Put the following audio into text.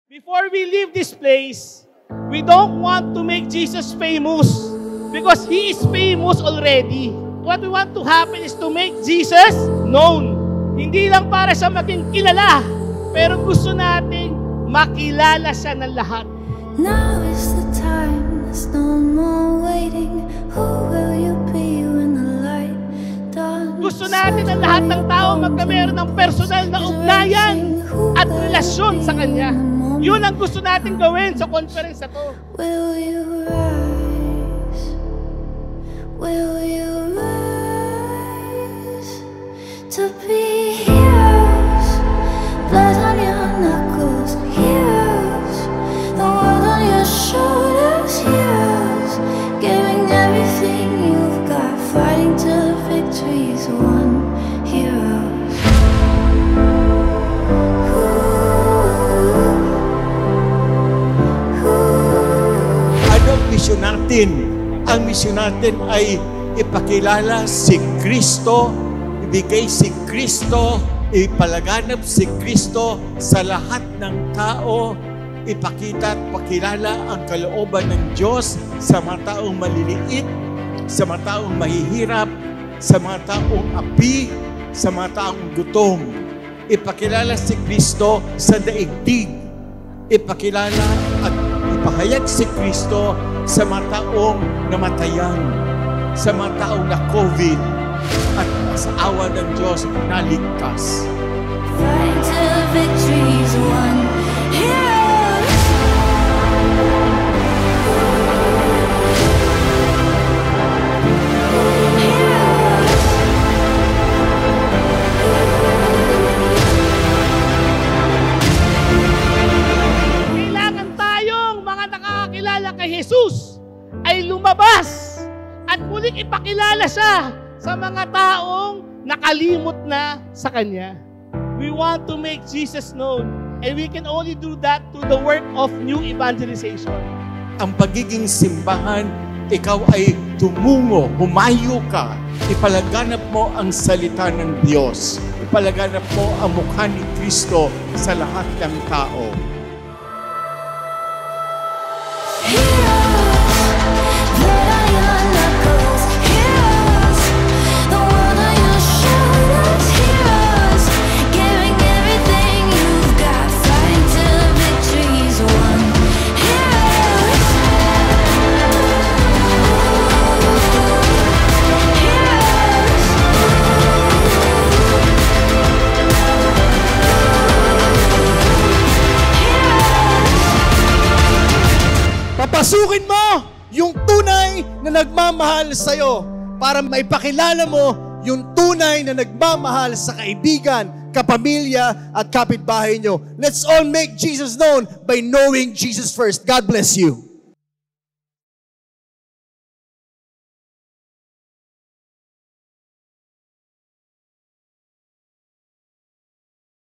Before we leave this place, we don't want to make Jesus famous because He is famous already. What we want to happen is to make Jesus known. Hindi lang para sa maging kilala, pero gusto nating makilala siya ng lahat. Now is the time, there's no more waiting. Who will you be when the light dawns? Gusto natin ang lahat ng tao magkameron ng personal na ugnayan at relasyon sa Kanya. Yun ang gusto natin gawin sa conference na to. Will you rise? Will you rise to be heroes? Blood on your knuckles, heroes. The world on your shoulders, heroes. Giving everything you've got, fighting till victory's won, heroes. Ang misyon natin ay ipakilala si Kristo, ibigay si Kristo, ipalaganap si Kristo sa lahat ng tao, ipakita at pakilala ang kalooban ng Diyos sa mga taong maliliit, sa mga taong mahihirap, sa mga taong api, sa mga taong gutom. Ipakilala si Kristo sa daigdig, ipakilala at ipahayag si Kristo sa mga taong namatayan, sa mga taong na COVID, at sa awa ng Diyos naligtas. Fighting till victory's won, heroes. Kailangan tayong mga nakakakilala kay Jesus ay lumabas at muling ipakilala siya sa mga taong nakalimot na sa Kanya. We want to make Jesus known, and we can only do that through the work of new evangelization. Ang pagiging simbahan, ikaw ay tumungo, humayo ka, ipalaganap mo ang salita ng Diyos, ipalaganap mo ang mukha ni Kristo sa lahat ng tao. Papasukin mo yung tunay na nagmamahal sa'yo para maipakilala mo yung tunay na nagmamahal sa kaibigan, kapamilya, at kapitbahay nyo. Let's all make Jesus known by knowing Jesus first. God bless you.